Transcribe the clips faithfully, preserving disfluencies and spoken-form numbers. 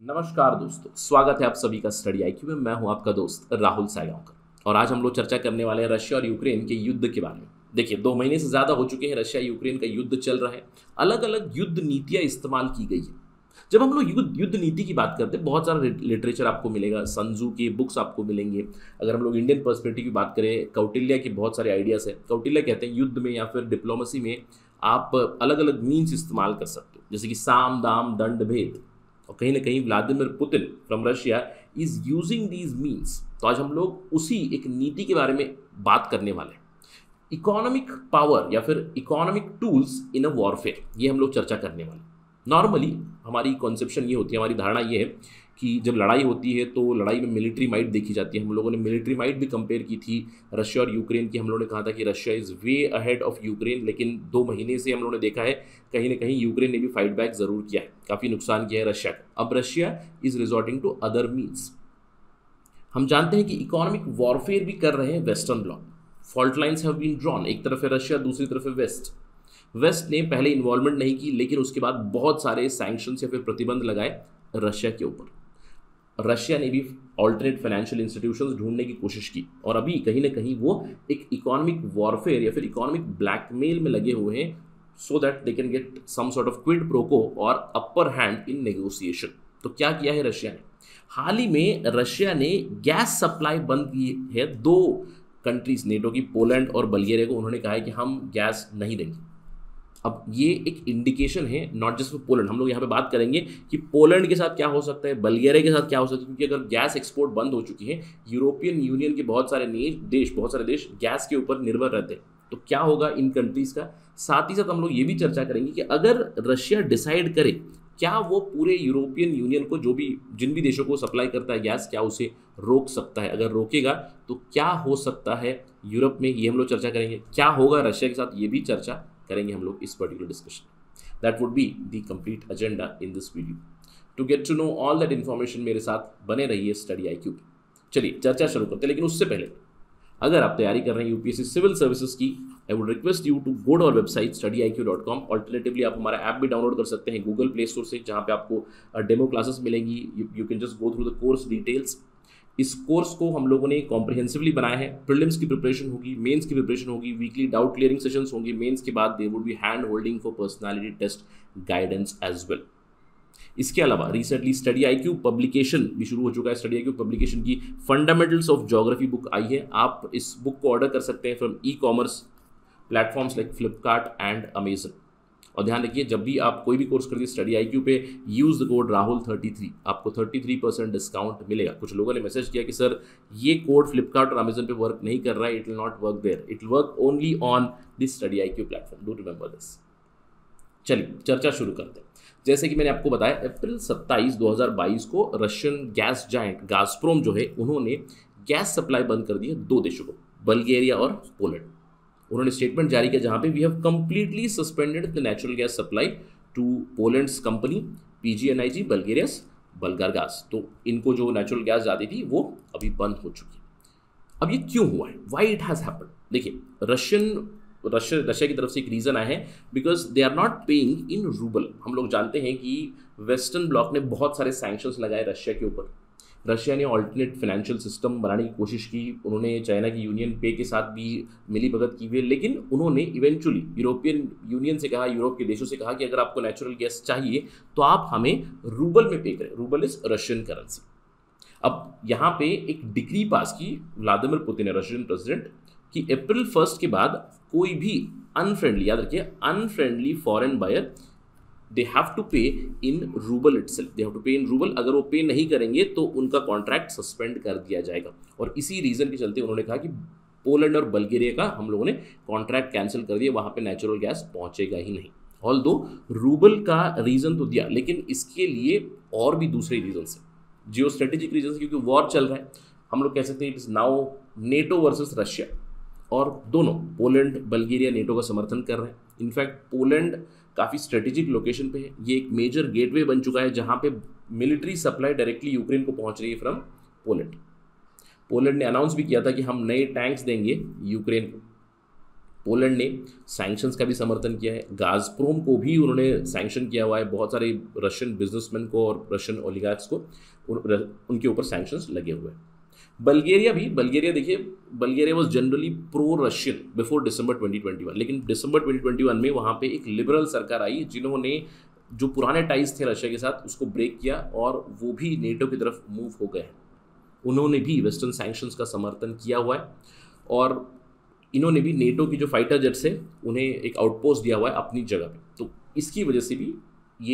नमस्कार दोस्तों, स्वागत है आप सभी का स्टडी आईक्यू में। मैं हूं आपका दोस्त राहुल सायगांवकर और आज हम लोग चर्चा करने वाले हैं रशिया और यूक्रेन के युद्ध के बारे में। देखिए, दो महीने से ज़्यादा हो चुके हैं रशिया यूक्रेन का युद्ध चल रहा है। अलग अलग युद्ध नीतियाँ इस्तेमाल की गई है। जब हम लोग युद्ध युद्ध नीति की बात करते हैं, बहुत सारा लिटरेचर आपको मिलेगा, संजू की बुक्स आपको मिलेंगे। अगर हम लोग इंडियन पर्सपेक्टिव की बात करें, कौटिल्य के बहुत सारे आइडियाज़ है। कौटिल्य कहते हैं युद्ध में या फिर डिप्लोमेसी में आप अलग अलग मीन्स इस्तेमाल कर सकते हो, जैसे कि साम दाम दंड भेद। और कहीं ना कहीं Vladimir Putin from Russia is using these means. तो आज हम लोग उसी एक नीति के बारे में बात करने वाले हैं, इकोनॉमिक पावर या फिर economic tools in a warfare. ये हम लोग चर्चा करने वाले। नॉर्मली हमारी कॉन्सेप्शन ये होती है, हमारी धारणा ये है कि जब लड़ाई होती है तो लड़ाई में मिलिट्री माइट देखी जाती है। हम लोगों ने मिलिट्री माइट भी कंपेयर की थी रशिया और यूक्रेन की। हम लोगों ने कहा था कि Russia is way ahead of Ukraine, लेकिन दो महीने से हम लोगों ने देखा है कहीं ना कहीं यूक्रेन ने भी फाइट बैक ज़रूर किया है, काफ़ी नुकसान किया है रशिया का। अब Russia is resorting to other means. हम जानते हैं कि इकोनॉमिक वॉरफेयर भी कर रहे हैं western bloc. Fault lines have been drawn, एक तरफ है रशिया, दूसरी तरफ है वेस्ट। वेस्ट ने पहले इन्वॉल्वमेंट नहीं की, लेकिन उसके बाद बहुत सारे सैंक्शंस या फिर प्रतिबंध लगाए रशिया के ऊपर। रशिया ने भी ऑल्टरनेट फाइनेंशियल इंस्टीट्यूशंस ढूंढने की कोशिश की और अभी कहीं ना कहीं वो एक इकोनॉमिक वॉरफेयर या फिर इकोनॉमिक ब्लैकमेल में लगे हुए हैं, so that they can get some sort of quid pro quo और अपर हैंड इन नेगोशिएशन। तो क्या किया है रशिया ने? हाल ही में रशिया ने गैस सप्लाई बंद की है दो कंट्रीज नेटो की, पोलैंड और बल्गेरिया को। उन्होंने कहा है कि हम गैस नहीं देंगे। अब ये एक इंडिकेशन है, नॉट जस्ट फॉर पोलैंड। हम लोग यहाँ पे बात करेंगे कि पोलैंड के साथ क्या हो सकता है, बल्गेरिया के साथ क्या हो सकता है, क्योंकि अगर गैस एक्सपोर्ट बंद हो चुकी है, यूरोपियन यूनियन के बहुत सारे देश बहुत सारे देश गैस के ऊपर निर्भर रहते हैं, तो क्या होगा इन कंट्रीज़ का। साथ ही साथ हम लोग ये भी चर्चा करेंगे कि अगर रशिया डिसाइड करे, क्या वो पूरे यूरोपियन यूनियन को, जो भी जिन भी देशों को सप्लाई करता है गैस, क्या उसे रोक सकता है? अगर रोकेगा तो क्या हो सकता है यूरोप में, ये हम लोग चर्चा करेंगे। क्या होगा रशिया के साथ, ये भी चर्चा करेंगे हम लोग इस particular discussion. That would be the complete agenda in this video. To get to know all that information, मेरे साथ बने रहिए स्टडी आईक्यू। चलिए चर्चा शुरू करते हैं, लेकिन उससे पहले अगर आप तैयारी कर रहे हैं यूपीएससी सिविल सर्विसेज की, I would request you to go to our website study I Q dot com. Alternatively आप हमारा ऐप भी डाउनलोड कर सकते हैं गूगल प्ले स्टोर से, जहाँ पे आपको डेमो क्लासेस मिलेंगी। You can just go through the course details. इस कोर्स को हम लोगों ने कॉम्प्रिहेंसिवली बनाया है। प्रीलिम्स की प्रिपरेशन होगी, मेंस की प्रिपरेशन होगी, वीकली डाउट क्लियरिंग सेशंस होंगी। मेंस के बाद there would be hand holding for personality test guidance as well. इसके अलावा रिसेंटली स्टडी आईक्यू पब्लिकेशन भी शुरू हो चुका है। स्टडी आईक्यू पब्लिकेशन की फंडामेंटल्स ऑफ ज्योग्राफी बुक आई है। आप इस बुक को ऑर्डर कर सकते हैं from e commerce platforms like Flipkart and Amazon. और ध्यान रखिए, जब भी आप कोई भी कोर्स करते हैं स्टडी आईक्यू पे, use the code Rahul thirty three, आपको थर्टी थ्री परसेंट डिस्काउंट मिलेगा। कुछ लोगों ने मैसेज किया कि सर ये कोड फ्लिपकार्ट और अमेजन पे वर्क नहीं कर रहा है, it will not work there, it will work only on this study IQ platform, do remember this. चलिए चर्चा शुरू करते हैं। जैसे कि मैंने आपको बताया, अप्रैल सत्ताईस दो हज़ार बाईस को रशियन गैस जायंट गाज़प्रोम जो है, उन्होंने गैस सप्लाई बंद कर दी है दो देशों को, बल्गेरिया और पोलैंड। उन्होंने स्टेटमेंट जारी किया जहां पे we have completely suspended the natural gas supply to Poland's company PGNIG Bulgaria's Bulgargaz. तो इनको जो नेचुरल गैस जाती थी वो अभी बंद हो चुकी है। अब ये क्यों हुआ है, व्हाई इट हैज़ हैपेंड? देखिए, रशियन रशिया रशिया की तरफ से एक रीज़न आया है, because they are not paying in rouble. हम लोग जानते हैं कि वेस्टर्न ब्लॉक ने बहुत सारे सैंक्शंस लगाए रशिया के ऊपर। रशिया ने ऑल्टरनेट फाइनेंशियल सिस्टम बनाने की कोशिश की। उन्होंने चाइना की यूनियन पे के साथ भी मिली भगत की हुई है, लेकिन उन्होंने इवेंचुअली यूरोपियन यूनियन से कहा, यूरोप के देशों से कहा कि अगर आपको नेचुरल गैस चाहिए तो आप हमें रूबल में पे करें। Rouble is Russian currency. अब यहाँ पे एक डिक्री पास की व्लादिमीर पुतिन ने, रशियन प्रेसिडेंट, कि अप्रैल फर्स्ट के बाद कोई भी अनफ्रेंडली, याद रखिए unfriendly foreign buyer, they have to pay in rouble itself, they have to pay in rouble. अगर वो पे नहीं करेंगे तो उनका कॉन्ट्रैक्ट सस्पेंड कर दिया जाएगा। और इसी रीज़न के चलते उन्होंने कहा कि पोलैंड और बल्गेरिया का हम लोगों ने कॉन्ट्रैक्ट कैंसिल कर दिया, वहाँ पे नेचुरल गैस पहुँचेगा ही नहीं। ऑल दो रूबल का रीज़न तो दिया, लेकिन इसके लिए और भी दूसरे रीजन है, जियो स्ट्रेटेजिक रीजन, क्योंकि वॉर चल रहा है। हम लोग कह सकते हैं it is now NATO versus Russia, और दोनों पोलैंड बल्गेरिया नेटो का समर्थन कर रहे हैं। इनफैक्ट पोलैंड काफ़ी स्ट्रेटेजिक लोकेशन पे है। ये एक मेजर गेटवे बन चुका है जहाँ पे मिलिट्री सप्लाई डायरेक्टली यूक्रेन को पहुँच रही है फ्रॉम पोलैंड। पोलैंड ने अनाउंस भी किया था कि हम नए टैंक्स देंगे यूक्रेन को। पोलैंड ने सैंक्शंस का भी समर्थन किया है, गाज़प्रोम को भी उन्होंने सैंक्शन किया हुआ है, बहुत सारे रशियन बिजनेसमैन को और रशियन ओलिगार्क्स को उनके ऊपर सैंक्शंस लगे हुए हैं। बल्गेरिया भी, बल्गेरिया देखिए, Bulgaria was generally pro Russian before December twenty twenty one, लेकिन दिसंबर ट्वेंटी ट्वेंटी वन में वहाँ पे एक लिबरल सरकार आई जिन्होंने जो पुराने टाइज थे रशिया के साथ उसको ब्रेक किया और वो भी नेटो की तरफ मूव हो गए हैं। उन्होंने भी वेस्टर्न सैंक्शंस का समर्थन किया हुआ है और इन्होंने भी नेटो की जो फाइटर जेट्स है उन्हें एक आउटपोस्ट दिया हुआ है अपनी जगह पे, तो इसकी वजह से भी ये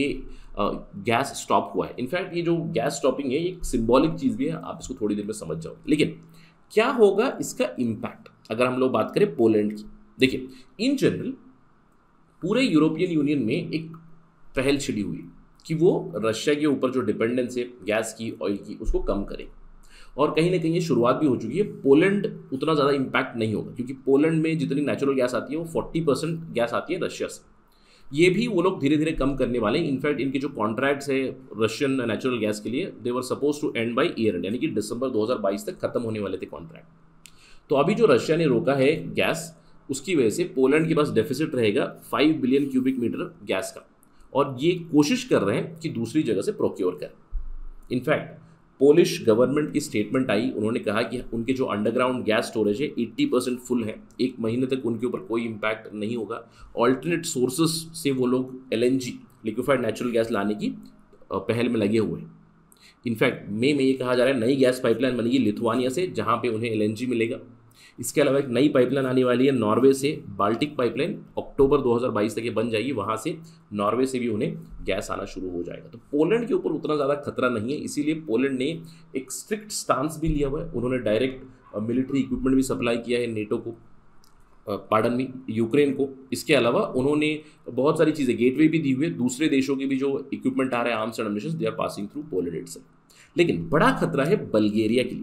गैस स्टॉप हुआ है। इनफैक्ट ये जो गैस स्टॉपिंग है ये एक सिंबॉलिक चीज़ भी है, आप इसको थोड़ी देर में समझ जाओगे। लेकिन क्या होगा इसका इम्पैक्ट अगर हम लोग बात करें पोलैंड की? देखिए, इन जनरल पूरे यूरोपियन यूनियन में एक पहल छिड़ी हुई कि वो रशिया के ऊपर जो डिपेंडेंस है गैस की, ऑयल की, उसको कम करे और कहीं ना कहीं ये शुरुआत भी हो चुकी है। पोलैंड उतना ज़्यादा इम्पैक्ट नहीं होगा क्योंकि पोलैंड में जितनी नेचुरल गैस आती है वो फोर्टी परसेंट गैस आती है रशिया से। ये भी वो लोग धीरे धीरे कम करने वाले हैं। इनफैक्ट इनके जो कॉन्ट्रैक्ट्स है रशियन नेचुरल गैस के लिए, they were suppose to end by year end, यानी कि दिसंबर दो हज़ार बाईस तक खत्म होने वाले थे कॉन्ट्रैक्ट। तो अभी जो रशिया ने रोका है गैस, उसकी वजह से पोलैंड के पास डेफिसिट रहेगा five billion cubic meter gas का, और ये कोशिश कर रहे हैं कि दूसरी जगह से प्रोक्योर करें। इनफैक्ट पोलिश गवर्नमेंट की स्टेटमेंट आई, उन्होंने कहा कि उनके जो अंडरग्राउंड गैस स्टोरेज है अस्सी परसेंट फुल है, एक महीने तक उनके ऊपर कोई इम्पैक्ट नहीं होगा। ऑल्टरनेट सोर्सेस से वो लोग एलएनजी, लिक्विफाइड नेचुरल गैस लाने की पहल में लगे हुए हैं। इनफैक्ट मई में ये कहा जा रहा है नई गैस पाइपलाइन बनेगी लिथुआनिया से, जहाँ पे उन्हें एलएनजी मिलेगा। इसके अलावा एक नई पाइपलाइन आने वाली है नॉर्वे से, बाल्टिक पाइपलाइन, अक्टूबर दो हज़ार बाईस तक ये बन जाएगी, वहाँ से नॉर्वे से भी उन्हें गैस आना शुरू हो जाएगा। तो पोलैंड के ऊपर उतना ज़्यादा खतरा नहीं है, इसीलिए पोलैंड ने एक स्ट्रिक्ट स्टांस भी लिया हुआ है। उन्होंने डायरेक्ट मिलिट्री इक्विपमेंट भी सप्लाई किया है नेटो को, पार्डन में यूक्रेन को। इसके अलावा उन्होंने बहुत सारी चीज़ें, गेटवे भी दी हुई है, दूसरे देशों के भी जो इक्विपमेंट आ रहे हैं arms and ammunitions, they are passing through Poland itself. लेकिन बड़ा खतरा है बल्गेरिया के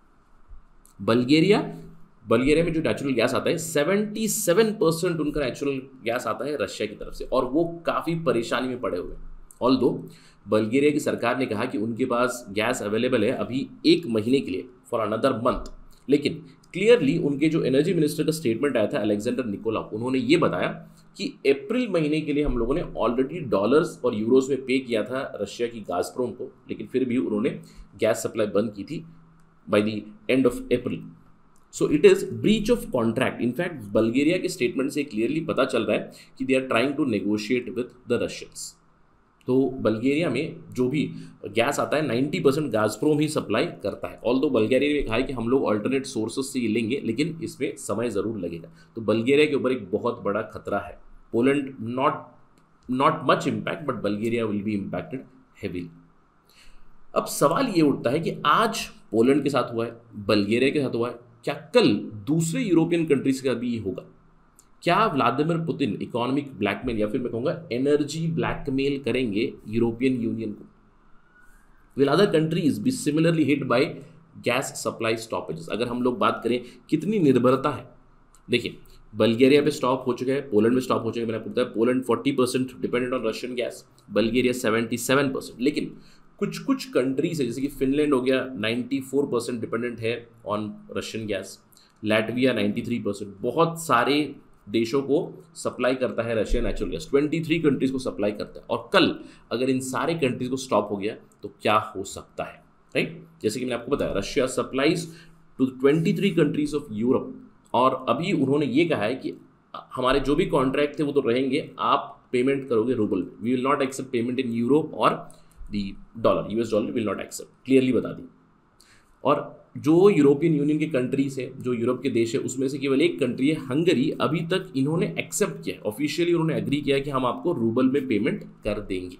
लिए। बल्गेरिया बल्गेरिया में जो नेचुरल गैस आता है सतहत्तर परसेंट उनका नेचुरल गैस आता है रशिया की तरफ से, और वो काफ़ी परेशानी में पड़े हुए हैं। ऑल्दो बल्गेरिया की सरकार ने कहा कि उनके पास गैस अवेलेबल है अभी एक महीने के लिए, फॉर अनदर मंथ, लेकिन क्लियरली उनके जो एनर्जी मिनिस्टर का स्टेटमेंट आया था अलेक्जेंडर निकोलाव, उन्होंने ये बताया कि अप्रैल महीने के लिए हम लोगों ने ऑलरेडी डॉलर्स और यूरोस में पे किया था रशिया की गाज़प्रोम को, लेकिन फिर भी उन्होंने गैस सप्लाई बंद की थी by the end of April. So it is breach of contract. In fact Bulgaria के स्टेटमेंट से क्लियरली पता चल रहा है कि they are trying to negotiate with the Russians. तो बल्गेरिया में जो भी गैस आता है नब्बे परसेंट गाज़प्रोम ही सप्लाई करता है। ऑल्दो बल्गेरिया ने कहा है कि हम लोग अल्टरनेट सोर्सेस से ये लेंगे, लेकिन इसमें समय ज़रूर लगेगा। तो बल्गेरिया के ऊपर एक बहुत बड़ा खतरा है। Poland not not much impact, but Bulgaria will be impacted heavily. अब सवाल ये उठता है कि आज पोलैंड के साथ हुआ है, बल्गेरिया के साथ हुआ है, क्या कल दूसरे यूरोपियन कंट्रीज का भी होगा? क्या व्लादिमीर पुतिन इकोनॉमिक ब्लैकमेल या फिर मैं कहूँगा एनर्जी ब्लैकमेल करेंगे यूरोपियन यूनियन को? Will other countries be similarly hit by gas supply stoppages? अगर हम लोग बात करें कितनी निर्भरता है, देखिए बल्गेरिया पे स्टॉप हो चुका है, पोलैंड में स्टॉप हो चुका है। मैंने आपको बताया Poland forty percent dependent on Russian gas, Bulgaria seventy seven percent. लेकिन कुछ कुछ कंट्रीज है जैसे कि फिनलैंड हो गया चौरानवे परसेंट डिपेंडेंट है ऑन रशियन गैस, लैटविया तिरानवे परसेंट। बहुत सारे देशों को सप्लाई करता है रशिया नेचुरल गैस, तेईस कंट्रीज को सप्लाई करता है। और कल अगर इन सारे कंट्रीज को स्टॉप हो गया तो क्या हो सकता है, राइट? जैसे कि मैंने आपको बताया रशिया सप्लाइज टू तेईस कंट्रीज ऑफ यूरोप, और अभी उन्होंने ये कहा है कि हमारे जो भी कॉन्ट्रैक्ट थे वो तो रहेंगे, आप पेमेंट करोगे रूबल में, we will not accept payment in euro और the dollar, US dollar will not accept, clearly बता दी। और जो यूरोपियन यूनियन के कंट्रीज है, जो यूरोप के देश है, उसमें से केवल एक कंट्री है हंगरी, अभी तक इन्होंने एक्सेप्ट किया, ऑफिशियली उन्होंने एग्री किया कि हम आपको रूबल में पेमेंट कर देंगे।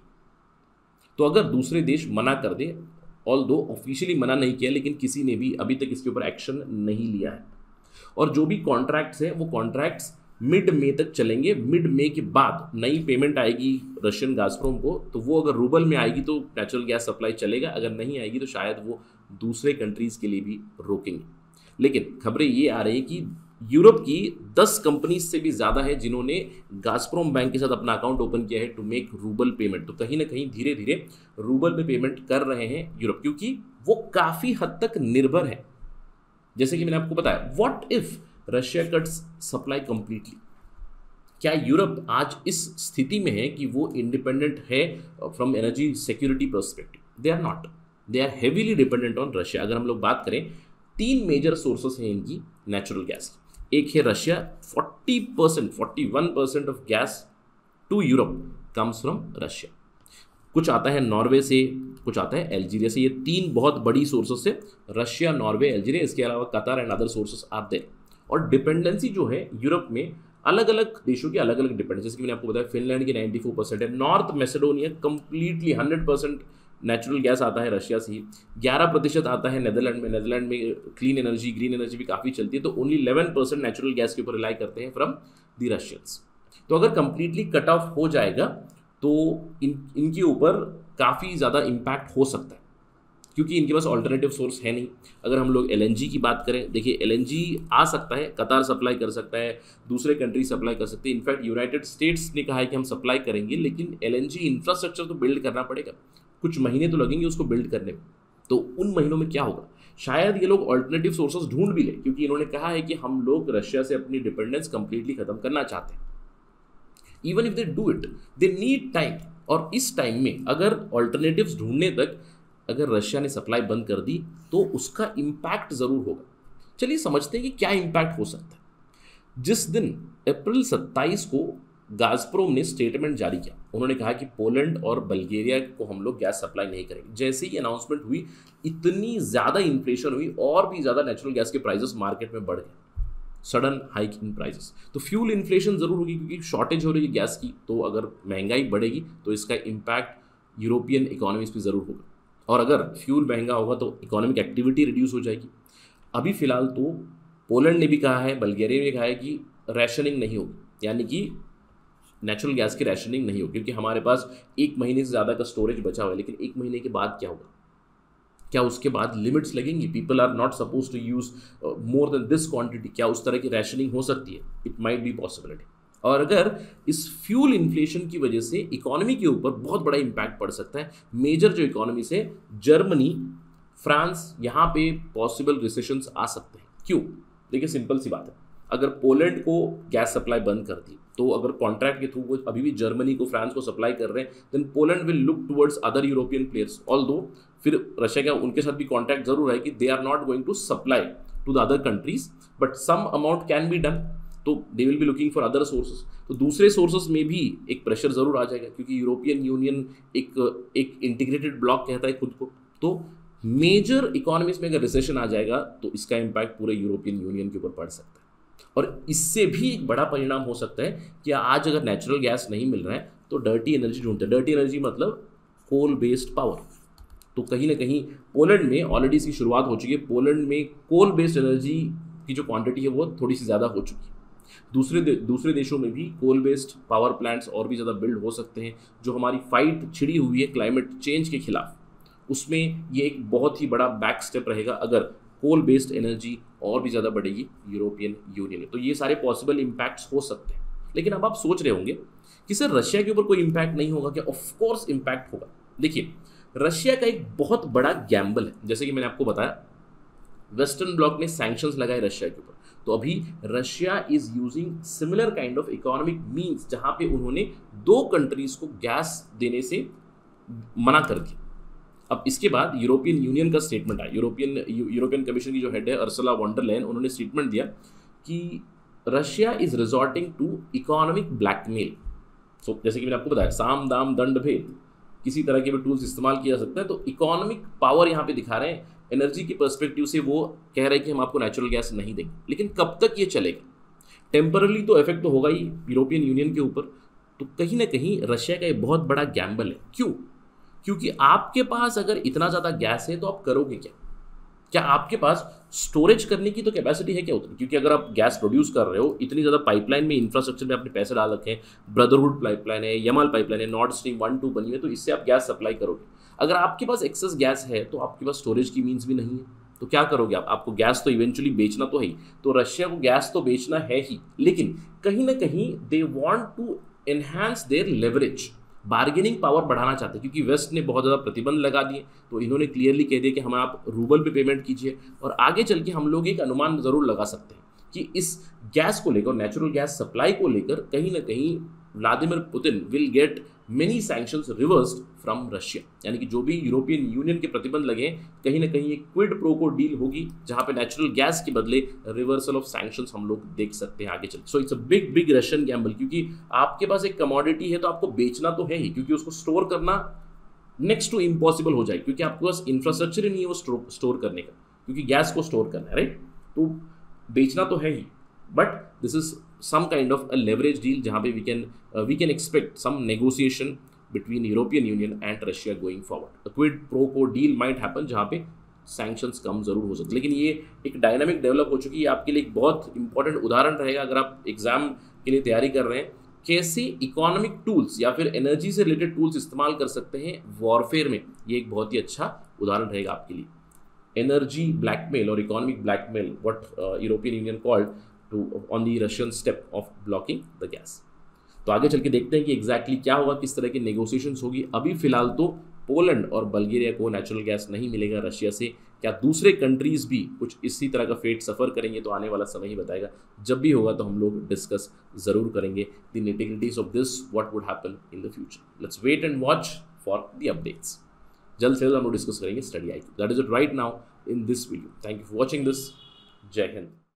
तो अगर दूसरे देश मना कर दे, ऑल्दो ऑफिशियली मना नहीं किया, लेकिन किसी ने भी अभी तक इसके ऊपर एक्शन नहीं लिया है। और जो भी कॉन्ट्रैक्ट्स हैं वो कॉन्ट्रैक्ट्स मिड मई तक चलेंगे। मिड मई के बाद नई पेमेंट आएगी रशियन गाज़प्रोम को, तो वो अगर रूबल में आएगी तो नेचुरल गैस सप्लाई चलेगा, अगर नहीं आएगी तो शायद वो दूसरे कंट्रीज़ के लिए भी रोकेंगे। लेकिन खबरें ये आ रही है कि यूरोप की दस कंपनीज से भी ज़्यादा है जिन्होंने गाज़प्रोम बैंक के साथ अपना अकाउंट ओपन किया है टू मेक रूबल पेमेंट। तो कहीं ना कहीं धीरे धीरे रूबल में पेमेंट कर रहे हैं यूरोप, क्योंकि वो काफ़ी हद तक निर्भर है। जैसे कि मैंने आपको बताया, what if Russia cuts supply completely. क्या यूरोप आज इस स्थिति में है कि वो इंडिपेंडेंट है from energy security perspective? They are not, they are heavily dependent on Russia. अगर हम लोग बात करें, तीन मेजर सोर्सेस हैं इनकी नेचुरल गैस की। एक है Russia, forty percent forty one percent of gas to Europe comes from Russia. कुछ आता है नॉर्वे से, कुछ आता है अल्जीरिया से। ये तीन बहुत बड़ी सोर्सेस से, रशिया, नॉर्वे, अल्जीरिया। इसके अलावा Qatar and other sources are there. और डिपेंडेंसी जो है यूरोप में अलग अलग देशों की अलग अलग डिपेंडेंसी, जैसे कि मैंने आपको बताया फिनलैंड की नाइन्टी फोर परसेंट है, North Macedonia completely hundred percent natural gas आता है रशिया से ही। ग्यारह प्रतिशत आता है नेदरलैंड में। नेदरलैंड में क्लीन एनर्जी, ग्रीन एनर्जी भी काफ़ी चलती है, तो only eleven percent natural gas के ऊपर रिलाई करते हैं फ्रॉम द रशियंस। तो अगर कंप्लीटली कट ऑफ हो जाएगा तो इन इनके ऊपर काफ़ी ज़्यादा इम्पैक्ट हो सकता है, क्योंकि इनके पास ऑल्टरनेटिव सोर्स है नहीं। अगर हम लोग एलएनजी की बात करें, देखिए एलएनजी आ सकता है, कतार सप्लाई कर सकता है, दूसरे कंट्री सप्लाई कर सकते हैं। इनफैक्ट यूनाइटेड स्टेट्स ने कहा है कि हम सप्लाई करेंगे, लेकिन एलएनजी इंफ्रास्ट्रक्चर तो बिल्ड करना पड़ेगा, कुछ महीने तो लगेंगे उसको बिल्ड करने में। तो उन महीनों में क्या होगा? शायद ये लोग ऑल्टरनेटिव सोर्सेज ढूंढ भी ले, क्योंकि इन्होंने कहा है कि हम लोग रशिया से अपनी डिपेंडेंस कंप्लीटली खत्म करना चाहते हैं। Even if they do it, they need time. और इस टाइम में अगर ऑल्टरनेटिव्स ढूंढने तक अगर रशिया ने सप्लाई बंद कर दी तो उसका इम्पैक्ट ज़रूर होगा। चलिए समझते हैं कि क्या इम्पैक्ट हो सकता है। जिस दिन अप्रैल सत्ताईस को गाज़प्रोम ने स्टेटमेंट जारी किया, उन्होंने कहा कि पोलैंड और बल्गेरिया को हम लोग गैस सप्लाई नहीं करेंगे। जैसे ही अनाउंसमेंट हुई, इतनी ज़्यादा इन्फ्लेशन हुई और भी ज़्यादा नेचुरल गैस के प्राइसेस मार्केट में बढ़ गए, सडन हाइक इन प्राइसेस। तो फ्यूल इन्फ्लेशन ज़रूर होगी, क्योंकि शॉर्टेज हो रही है गैस की। तो अगर महंगाई बढ़ेगी तो इसका इम्पैक्ट यूरोपियन इकोनॉमीज पर ज़रूर होगा। और अगर फ्यूल महंगा होगा तो इकोनॉमिक एक्टिविटी रिड्यूस हो जाएगी। अभी फ़िलहाल तो पोलैंड ने भी कहा है, बल्गेरिया ने कहा है कि रैशनिंग नहीं होगी, यानी कि नेचुरल गैस की रैशनिंग नहीं होगी, क्योंकि हमारे पास एक महीने से ज़्यादा का स्टोरेज बचा हुआ है। लेकिन एक महीने के बाद क्या होगा? क्या उसके बाद लिमिट्स लगेंगी? People are not suppose to use more than this quantity. क्या उस तरह की रैशनिंग हो सकती है? It might be possibility. और अगर इस फ्यूल इन्फ्लेशन की वजह से इकोनॉमी के ऊपर बहुत बड़ा इम्पैक्ट पड़ सकता है। मेजर जो इकोनॉमी से जर्मनी, फ्रांस, यहाँ पे पॉसिबल रिसेशंस आ सकते हैं। क्यों? देखिए सिंपल सी बात है, अगर पोलैंड को गैस सप्लाई बंद कर दी, तो अगर कॉन्ट्रैक्ट के थ्रू वो अभी भी जर्मनी को, फ्रांस को सप्लाई कर रहे हैं, then Poland will look towards other European players. Although फिर रशिया का उनके साथ भी कॉन्ट्रैक्ट जरूर है कि they are not going to supply to the other countries, but some amount can be done. तो they will be looking for other sources. तो दूसरे सोर्सेज में भी एक प्रेशर जरूर आ जाएगा, क्योंकि यूरोपियन यूनियन एक एक इंटीग्रेटेड ब्लॉक कहता है खुद को। तो मेजर इकोनॉमीज में अगर रिसेशन आ जाएगा तो इसका इम्पैक्ट पूरे यूरोपियन यूनियन के ऊपर पड़ सकता है। और इससे भी एक बड़ा परिणाम हो सकता है कि आज अगर नेचुरल गैस नहीं मिल रहा है तो डर्टी एनर्जी ढूंढते हैं। डर्टी एनर्जी मतलब कोल बेस्ड पावर। तो कहीं ना कहीं पोलैंड में ऑलरेडी इसकी शुरुआत हो चुकी है। पोलैंड में कोल बेस्ड एनर्जी की जो क्वांटिटी है वो थोड़ी सी ज़्यादा हो चुकी है। दूसरे दे, दूसरे देशों में भी कोल बेस्ड पावर प्लांट्स और भी ज़्यादा बिल्ड हो सकते हैं। जो हमारी फाइट छिड़ी हुई है क्लाइमेट चेंज के खिलाफ, उसमें ये एक बहुत ही बड़ा बैक स्टेप रहेगा अगर कोल बेस्ड एनर्जी और भी ज़्यादा बढ़ेगी यूरोपियन यूनियन में। तो ये सारे पॉसिबल इम्पैक्ट्स हो सकते हैं। लेकिन अब आप सोच रहे होंगे कि सर रशिया के ऊपर कोई इम्पैक्ट नहीं होगा क्या? ऑफकोर्स इम्पैक्ट होगा। देखिए, रशिया का एक बहुत बड़ा गैम्बल है। जैसे कि मैंने आपको बताया, वेस्टर्न ब्लॉक ने सैंक्शंस लगाए रशिया के ऊपर। तो अभी Russia is using similar kind of economic means, जहां पे उन्होंने दो कंट्रीज को गैस देने से मना कर दिया। अब इसके बाद यूरोपियन यूनियन का स्टेटमेंट आया। यूरोपियन यूरोपियन कमीशन की जो हेड है अर्सुला वॉन डर लेयन, उन्होंने स्टेटमेंट दिया कि Russia is resorting to economic blackmail. So जैसे कि मैंने आपको बताया, साम दाम दंड भेद, किसी तरह के भी टूल्स इस्तेमाल किया जा सकता है। तो इकोनॉमिक पावर यहाँ पे दिखा रहे हैं। एनर्जी के पर्सपेक्टिव से वो कह रहे हैं कि हम आपको नेचुरल गैस नहीं देंगे। लेकिन कब तक ये चलेगा? टेम्परली तो इफेक्ट तो होगा ही यूरोपियन यूनियन के ऊपर। तो कहीं ना कहीं रशिया का एक बहुत बड़ा गैम्बल है। क्यों? क्योंकि आपके पास अगर इतना ज़्यादा गैस है तो आप करोगे क्या? क्या आपके पास स्टोरेज करने की तो कैपेसिटी है क्या उतनी? क्योंकि अगर आप गैस प्रोड्यूस कर रहे हो, इतनी ज़्यादा पाइपलाइन में, इंफ्रास्ट्रक्चर में आपने पैसे डाल रखे हैं, ब्रदरहुड पाइपलाइन है, यमाल पाइपलाइन है, नॉर्थ स्ट्रीम वन टू बनी है, तो इससे आप गैस सप्लाई करोगे। अगर आपके पास एक्सेस गैस है तो आपके पास स्टोरेज की मीन्स भी नहीं है, तो क्या करोगे आप? आपको गैस तो इवेंचुअली बेचना तो है ही। तो रशिया को गैस तो बेचना है ही, लेकिन कहीं ना कहीं they want to enhance their leverage, bargaining power बढ़ाना चाहते हैं। क्योंकि वेस्ट ने बहुत ज़्यादा प्रतिबंध लगा दिए, तो इन्होंने क्लियरली कह दिया कि हमें आप रूबल पे पेमेंट कीजिए। और आगे चल के हम लोग एक अनुमान ज़रूर लगा सकते हैं कि इस गैस को लेकर, नेचुरल गैस सप्लाई को लेकर कहीं ना कहीं Vladimir Putin will get many sanctions reversed from Russia, यानी कि जो भी यूरोपियन यूनियन के प्रतिबंध लगे कहीं ना कहीं एक क्विड प्रो को डील होगी जहां पे नेचुरल गैस के बदले रिवर्सल ऑफ सैंक्शंस हम लोग देख सकते हैं आगे चल। So it's a big big Russian gamble, क्योंकि आपके पास एक कमोडिटी है तो आपको बेचना तो है ही, क्योंकि उसको स्टोर करना नेक्स्ट टू इम्पॉसिबल हो जाए, क्योंकि आपके पास इंफ्रास्ट्रक्चर ही नहीं है वो स्टोर करने का, क्योंकि गैस को स्टोर करना है, राइट। तो बेचना तो है ही, but this is some kind of a leverage deal जहाँ पे we can we can expect some negotiation between European Union and Russia going forward. Quid pro quo deal might happen जहाँ पे सैंक्शंस कम जरूर हो सकते, लेकिन ये एक डायनामिक डेवलप हो चुकी है। आपके लिए एक बहुत इंपॉर्टेंट उदाहरण रहेगा अगर आप एग्जाम के लिए तैयारी कर रहे हैं, कैसे इकोनॉमिक टूल्स या फिर एनर्जी से रिलेटेड टूल्स इस्तेमाल कर सकते हैं वॉरफेयर में। ये एक बहुत ही अच्छा उदाहरण रहेगा आपके लिए। एनर्जी ब्लैकमेल और economic blackmail, what European Union called to on the Russian step of blocking the gas. तो आगे चल के देखते हैं कि एग्जैक्टली क्या होगा, किस तरह की नेगोशिएशंस होगी। अभी फिलहाल तो पोलैंड और बल्गेरिया को नेचुरल गैस नहीं मिलेगा रशिया से। क्या दूसरे कंट्रीज भी कुछ इसी तरह का फेट सफ़र करेंगे, तो आने वाला समय ही बताएगा। जब भी होगा तो हम लोग डिस्कस जरूर करेंगे the nitty gritties of this, what would happen in the future. Let's wait and watch for the updates. जल्द से जल्द हम लोग डिस्कस करेंगे study I Q. That is it right now in this video. Thank you for watching this. जय हिंद।